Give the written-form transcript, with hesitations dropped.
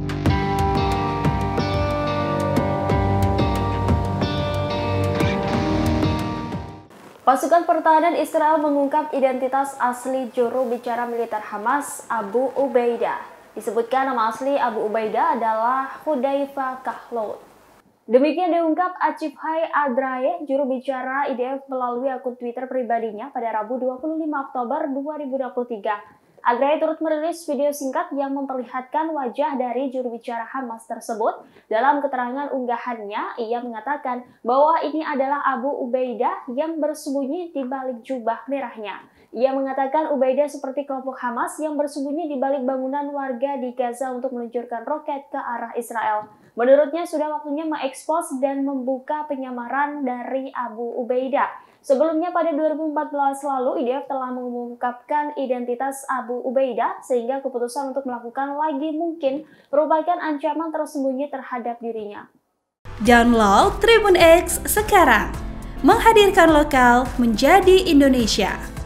Pasukan pertahanan Israel mengungkap identitas asli juru bicara militer Hamas, Abu Ubaidah. Disebutkan nama asli Abu Ubaidah adalah Hudayfa Khallout. Demikian diungkap Acifhai Adraeh, juru bicara IDF melalui akun Twitter pribadinya pada Rabu 25 Oktober 2023. Adraeh turut merilis video singkat yang memperlihatkan wajah dari juru bicara Hamas tersebut. Dalam keterangan unggahannya, ia mengatakan bahwa ini adalah Abu Ubaidah yang bersembunyi di balik jubah merahnya. Ia mengatakan Ubaidah seperti kelompok Hamas yang bersembunyi di balik bangunan warga di Gaza untuk meluncurkan roket ke arah Israel. Menurutnya sudah waktunya mengekspos dan membuka penyamaran dari Abu Ubaidah. Sebelumnya pada 2014 lalu, IDF telah mengungkapkan identitas Abu Ubaidah sehingga keputusan untuk melakukan lagi mungkin merupakan ancaman tersembunyi terhadap dirinya. Download Tribun X sekarang, menghadirkan lokal menjadi Indonesia.